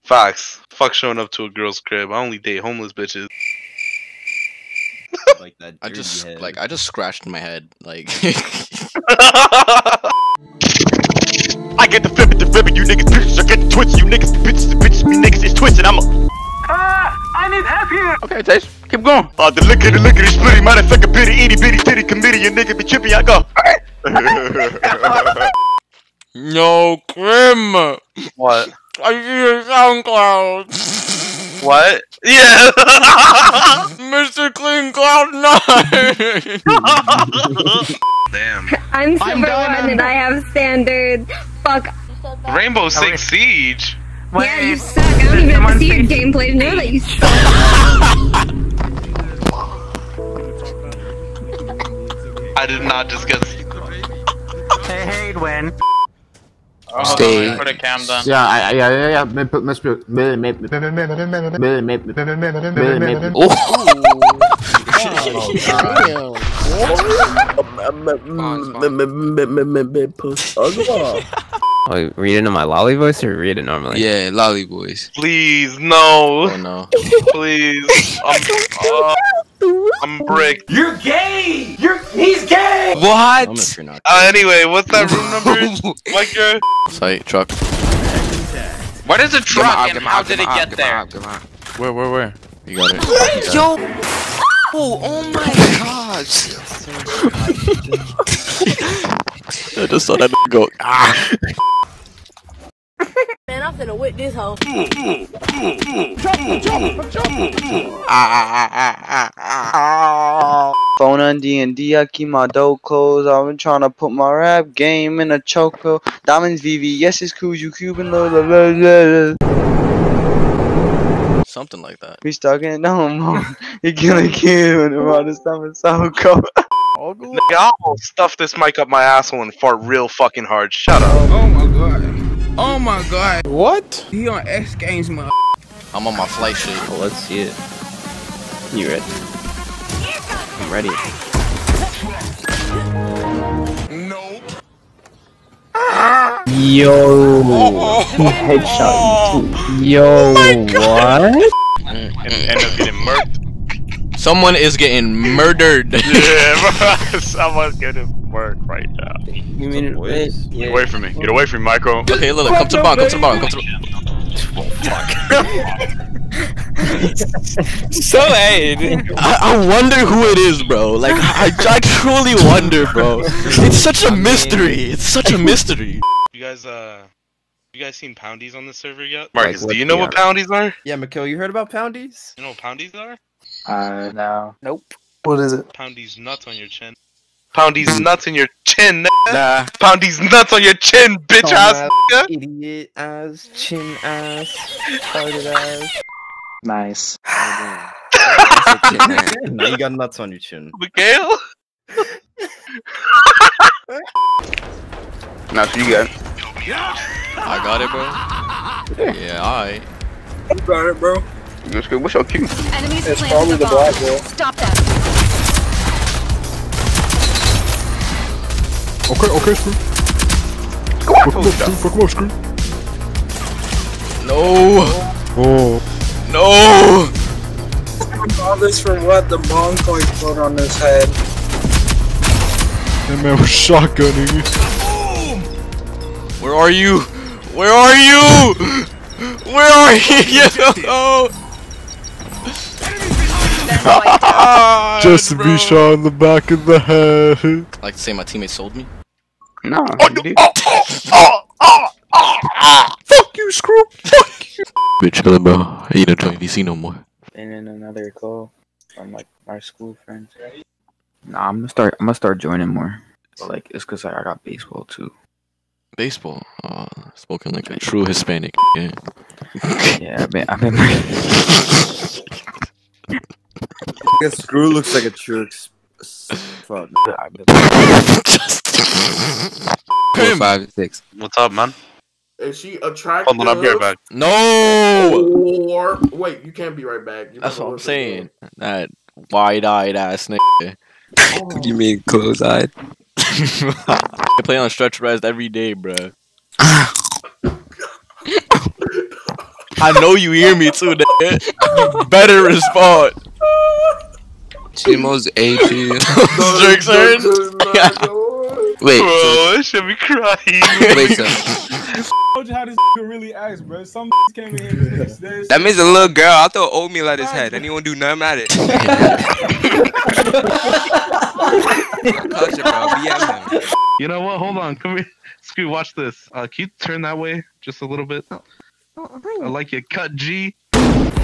Facts. Fuck showing up to a girl's crib. I only date homeless bitches. Like that. I just scratched my head. Like. I get the flip at the ribbon, you niggas bitches. I get the twitch, you niggas bitches. The bitches be niggas is twisted. I'm a. I need help here. Okay, Taste, keep going. The liquor, is splitty. Motherfucker, bitty, itty bitty, titty committee. You nigga be chippy. I go. No, Grim. What? I hear SoundCloud. What? Yeah. Mr. Clean Cloud 9. Damn. I'm Silver 1 and I have standards. Fuck. Rainbow Six Siege. Yeah, you suck. I don't even have to see your gameplay to know that you suck. I did not just get. Hey, Gwen. Stay. Put a cam down. Yeah. Oh, read it in my lolly voice or read it normally? Yeah, lolly voice. Please, no. Oh no. Please. I'm bricked. You're gay. He's gay. What? Anyway, what's that room number? Like your Site truck. What is a truck and how did it get there? Where? You got it. Yo! Oh my gosh! I just saw that go. Ah. Man, I'm finna whip this hoe. Phone on D&D, I keep my dough closed. I've been trying to put my rap game in a choco. Diamonds VV, yes it's cool, you Cuban, Something like that. we stuck in no more. You killing kid when the water stuff is so cold. nigga, I'll stuff this mic up my asshole and fart real fucking hard. Shut up. Oh my god. Oh my god. What? He on X Games, man. I'm on my flight shit. Oh, let's see it. You ready? I'm ready. Nope. Yo! He headshot you too. Yo, what? End up getting murked. Someone is getting murdered. Yeah, bro. Someone's getting murked right now. You mean it? Get away from me. Get away from me, Michael. Okay, look, come to the bottom, come to the bottom, come to the bottom. So hey, I wonder who it is, bro. Like, I truly wonder, bro. It's such a mystery. It's such a mystery. You guys seen Poundies on the server yet? Like, Marcus, what do you know they what Poundies are? Yeah, Mikhail, you heard about Poundies? You know what Poundies are? No. Nope. What is it? Poundies nuts on your chin. Poundies nuts on your chin, nigga. Nah. Poundies nuts on your chin, bitch ass nigga. Idiot ass, chin ass, retarded ass. Nice. Now you got nuts on your chin. Mikhail? Now, so you got it. I got it, bro. Yeah, alright. You got it, bro. That's good. What's your cue? Enemies planted the bomb. Stop them. Okay, screw. Fuck him up, screw. No. Oh. No. All this for what? The bomb coin put on his head. That man was shotgunning. Where are you? Where are you? Where are you? Oh. Just to be shot in the back of the head. I like to say my teammate sold me. No. Fuck you, screw. Fuck you. Been chillin', bro. I ain't enjoying DC no more. And then another call from like our school friends. Nah, I'm gonna start joining more. But like, it's cause I got baseball too. Baseball. Spoken like a true Hispanic. Yeah. Yeah, I've been. This screw looks like a true fuck. I've been 4, 5, 6. What's up, man? Is she attractive? Hold on, I'll be right back. No. Or wait, you can't be right back. You That's gotta what I'm look saying. That wide-eyed ass nigga. What do you mean close-eyed? I play on stretch rest every day, bro. I know you hear me too, nigga. You better respond. Timo's AP. Drake's turn. Wait. Bro, I should be crying. Wait, so. I told you how this could really act, bro. Some came in here. That means a little girl. I throw oatmeal at his head. Anyone do nothing at it. Culture, bro. Be at him. You know what? Hold on. Come here. Screw, watch this. Can you turn that way just a little bit? I like your cut, G.